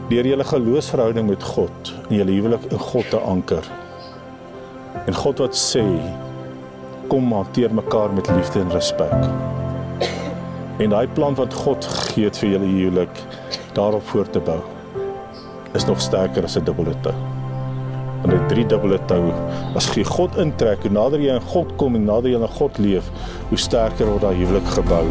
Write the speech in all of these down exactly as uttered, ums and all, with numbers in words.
deur julle geloofsverhouding met God en julle huwelik in God te anker. En God wat sê, kom hanteer mekaar met liefde en respek. En daai plan wat God gegee het vir julle huwelik, daarop voort te bou, is nog sterker as 'n dubbele tou. Want 'n drie dubbele tou, as jy God intrek, hoe nader jy aan God kom en nader jy aan God leef, hoe sterker word daai huwelik gebou.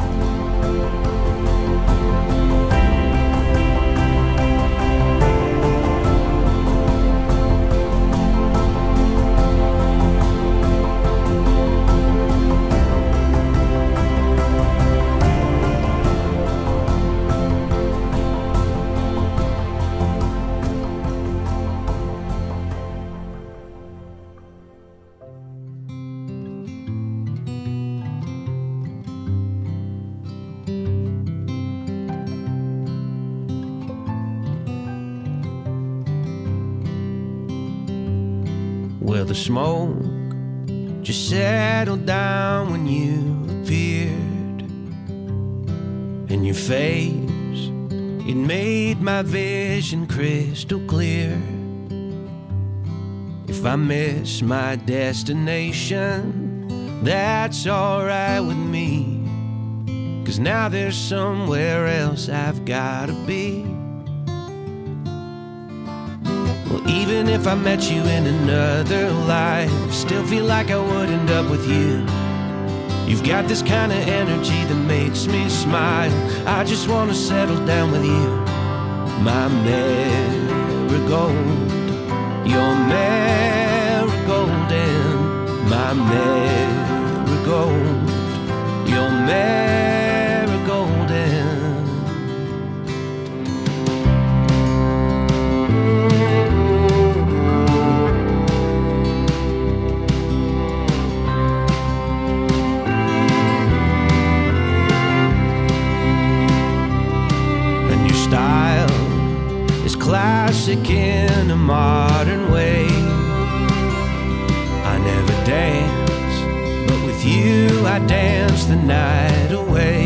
Well, the smoke just settled down when you appeared, and your face, it made my vision crystal clear. If I miss my destination, that's alright with me, 'cause now there's somewhere else I've gotta be. Well, even if I met you in another life, still feel like I would end up with you. You've got this kind of energy that makes me smile. I just want to settle down with you. My marigold, your marigold, and my marigold, your marigold, and classic in a modern way. I never dance, but with you I dance the night away.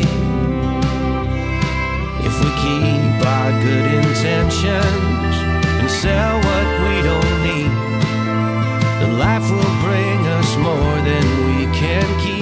If we keep our good intentions and sell what we don't need, then life will bring us more than we can keep.